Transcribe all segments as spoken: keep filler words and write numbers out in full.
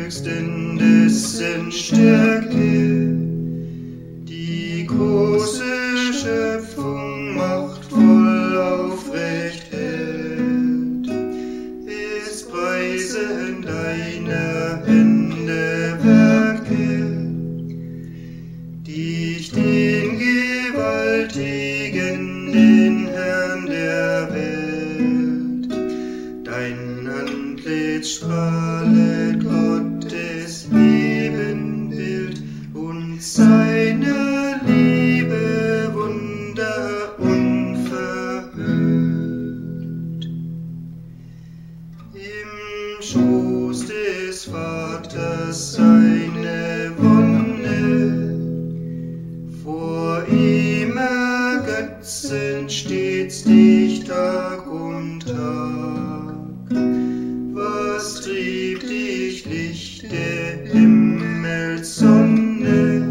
Höchsten, dessen Stärke die große Schöpfung machtvoll aufrecht hält. Es preisen deine Hände Werke, dich den Gewaltigen, den Herrn der Welt. Dein Antlitz strahlet Gottes Ebenbild und seiner Liebe Wunder unverhüllt. Im Schoß des Vaters seine Wonne, vor ihm ergötzen stets dich Tag und Tag. Was trieb dich, Licht der Himmelssonne,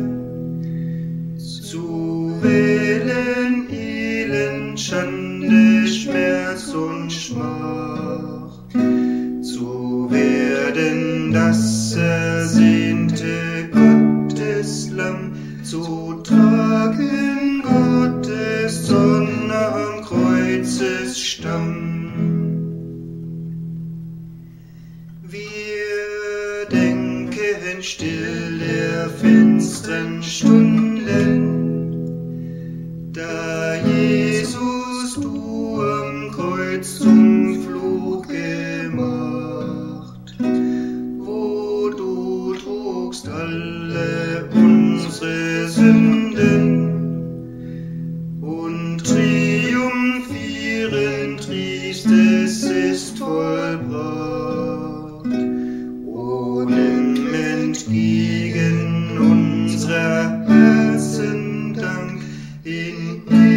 zu wählen Elend, Schande, Schmerz und Schmach, zu werden das ersehnte Gotteslamm, zu tragen Gottes Zorn am Kreuzesstamm. Wir denken still der finstern Stunden, da Jesus du am Kreuz zum Fluch gemacht, wo du trugst alle unsere Sünden und triumphierend riefst, es ist vollbracht. Ohne entgegen unserer Herzen Dank in